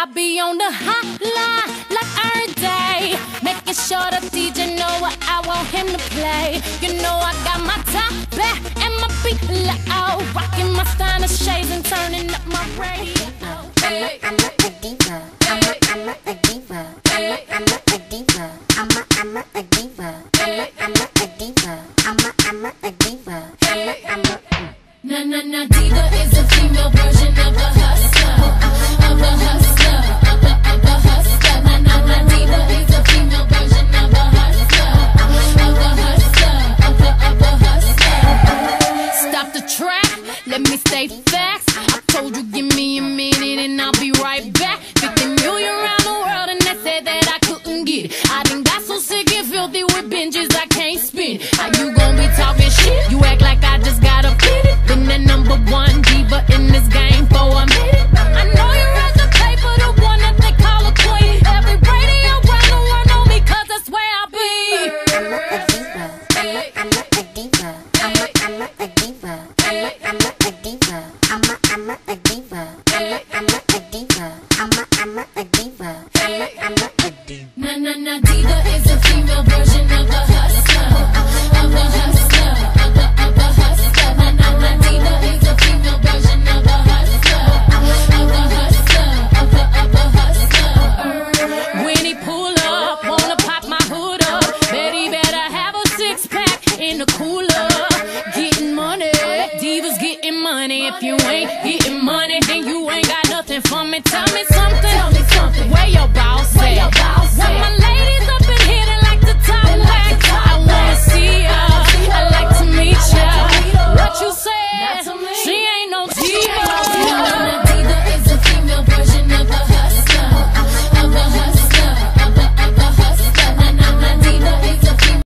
I be on the hotline like every day, making sure the DJ know what I want him to play. You know I got my top back and my feet low, rocking my stunner shades and turning up my radio. I'm a diva. I'm a diva. I'm a diva. I'm a diva. I'm a diva. I'm a diva. Na diva is a female version of a hustler, of a hustler, of a hustler. Na diva is a female version of a hustler, of a hustler, of a hustler. Stop the track, let me state facts. I told you give me a minute and I'll be right back. 50 million around the world and they said that I couldn't get it. I done got so sick and filthy with binges I can't spin. How you gon' be talking shit? You act like I just got a pity. Been the #1 diva in this game for a minute. I know you read the paper, the one that they call a queen. Every radio around the world know me 'cause that's where I be. I'm a diva. I'm a diva. I'm a diva. I'm a diva. I'm a diva. I'm a diva. I'm a diva. Na diva is a female version of a hustler, of a hustler, of a hustler. Na diva is a female version of a hustler, of a hustler, of a hustler. When he pull up, wanna pop my hood up, Betty better have a 6-pack in the cooler. Getting money, divas getting money. If you ain't getting money, then you ain't got nothing for me. Tell me something. Where your boss at? Where my